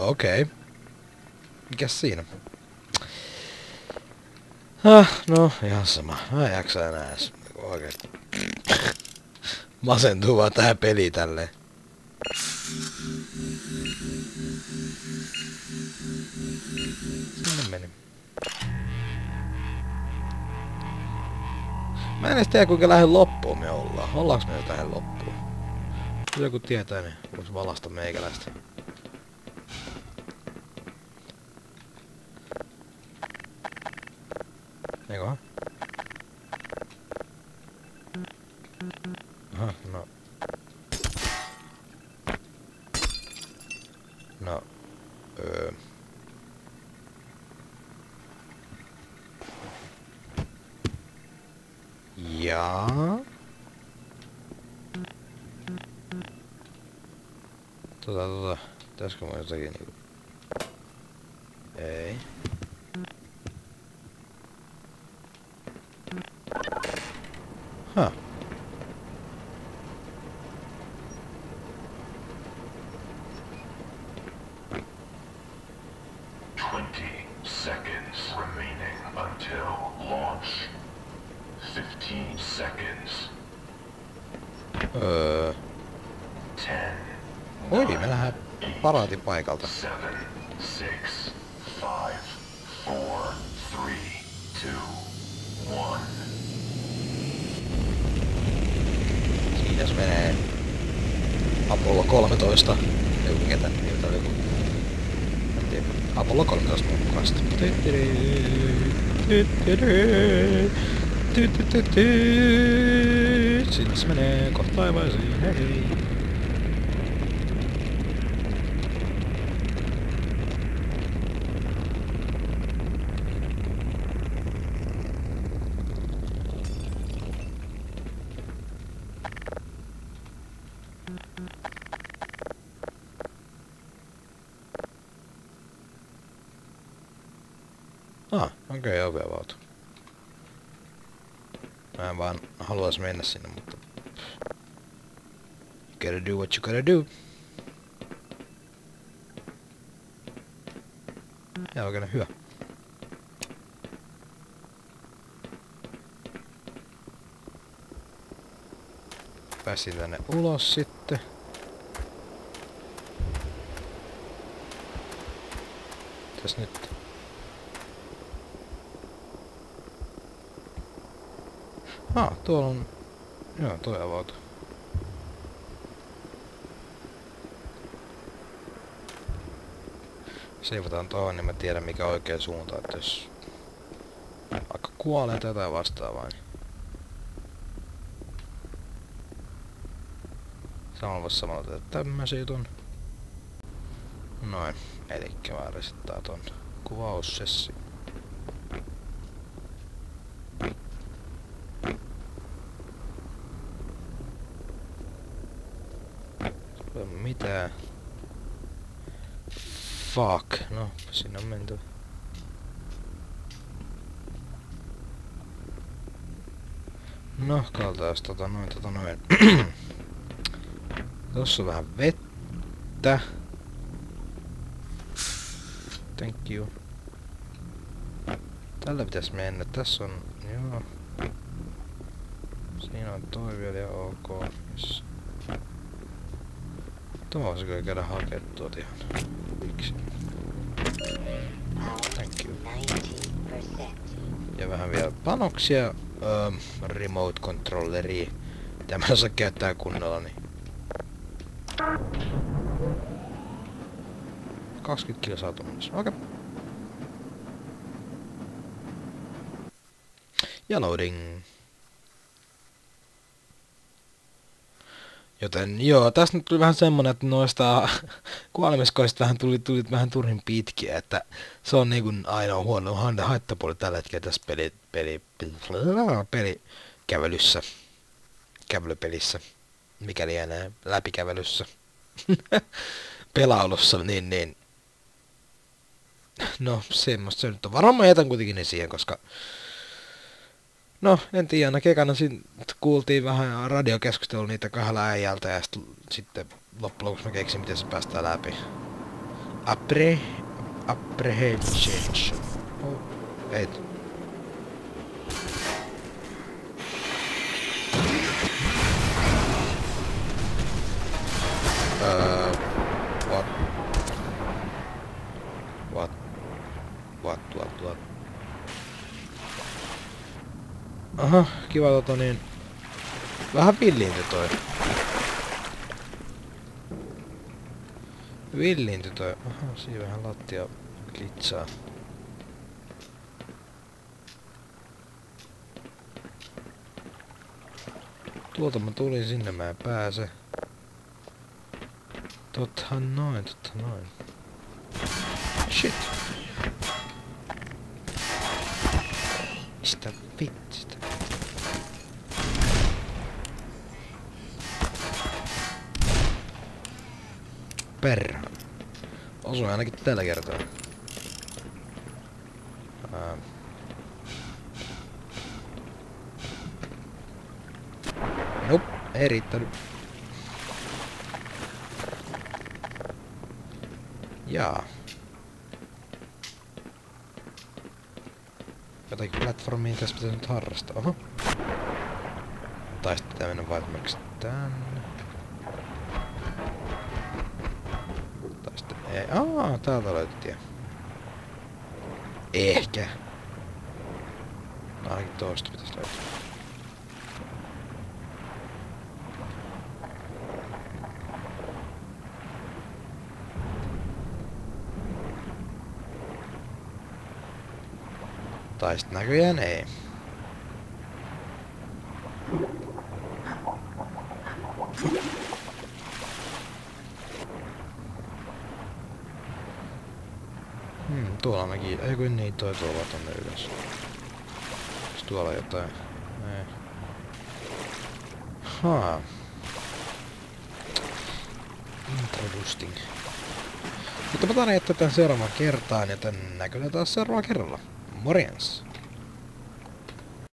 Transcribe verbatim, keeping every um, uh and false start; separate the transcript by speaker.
Speaker 1: Okei. Okay. Mikäs siinä? Ah, no, ihan sama. Mä en jaksa enää edes oikeesti. Masentuu vaan tähän peliin tälleen. Sinne meni. Mä en edes tiedä kuinka lähden loppuun me ollaan. Ollaanko me jo tähän loppuun? Jos joku tietää, niin vois valasta meikäläistä. Eiköhän? Aha, no. No. Öö. Jaa. Tota, tota. Pitäisikö mä jotakin niinku... Ei. Huh.
Speaker 2: Twenty seconds remaining until launch. Fifteen seconds.
Speaker 1: Öö.
Speaker 2: Ten.
Speaker 1: Oi, me lähdään paraatin paikalta.
Speaker 2: Seven, six, five, four, three, two, one.
Speaker 1: Siinä se menee. Apollo kolmetoista. Joku mikä tän, jota oli joku... En tiedä. Apollo kolmetoista mukaista. Sinne se menee kohta taivaisiin. Hei hei. Ah, okei, okay, ovi avautu. Mä en vaan haluais mennä sinne, mutta... You gotta do what you gotta do. Ja oikein hyvä. Pääsin tänne ulos sitten. Mitäs nyt? Ah, tuolla on... Joo, toi avautu. Seivataan tohon, niin mä tiedän mikä oikea suunta, että jos... Vaikka kuolee tätä vastaavaa, niin... Samalla vois samalla tehdä tämmösen jutun. Noin. Elikkä mä resettaa ton kuvaussessi. Mitä? Fuck. No, sinne on menty. No, kaltaas tota noin, tota noin. Tossa on vähän vettä. Thank you. Tällä pitäis mennä. Tässä on... Joo. Siinä on toi vielä ja ok. Yes. Tuossa kyllä käydä hakee tuot ihan. Miksi? Thank you. Ja vähän vielä panoksia. Um, remote controlleria. Mitä mä en osaa käyttää kunnolla, niin... kaksikymmentä kilsaa tunnissa. Okei. Okay. Ja loading. Joten joo, tässä nyt tuli vähän semmonen, että noista kuolemiskoista vähän tuli, tuli vähän turhin pitkiä, että se on niinku ainoa huono haittapuoli tällä hetkellä tässä peli, peli, peli, pelikävelyssä, kävelypelissä, mikäli enää läpikävelyssä, pelailussa, niin niin. No, semmoista se nyt on. Varmaan mä jätän kuitenkin ne siihen, koska... No, en tiedä, aina kekana siinä kuultiin vähän radiokeskustelua niitä kahdella äijältä ja sit, sitten loppujen lopuksi mä keksin, miten se päästään läpi. Appre... Apprehension. Oh, ei. Öö... What? What? What, what, what? Aha, kiva tota niin... Vähän villiinty toi. Villiinty toi. Aha, siinä vähän lattia glitsaa. Tuolta mä tulin, sinne mä en pääse. Tottahan noin, totta noin. Shit. Mistä vitsistä? Perhana. Osuin ainakin tällä kertaa. Ää. Nope, ei riittänyt. Jaa. Jotakin platformiin tässä pitäisi nyt harrastaa. Oho. Tai sitten pitää mennä vaan esimerkiksi tänne. Tai sitten ei. Aa, täältä löytyy tie. Ehkä. Ainakin toista pitäisi löytyä. Tai sit näköjään ei. Hmm, tuolla ainakin. Ei kun niin, toi tuolla tonne ylös. Onks tuolla jotain? Ei. Haa. Introducing. Mutta mä taidan jättää tän seuraavan kertaan ja tän näköjään taas seuraavalla kerralla. Morjens!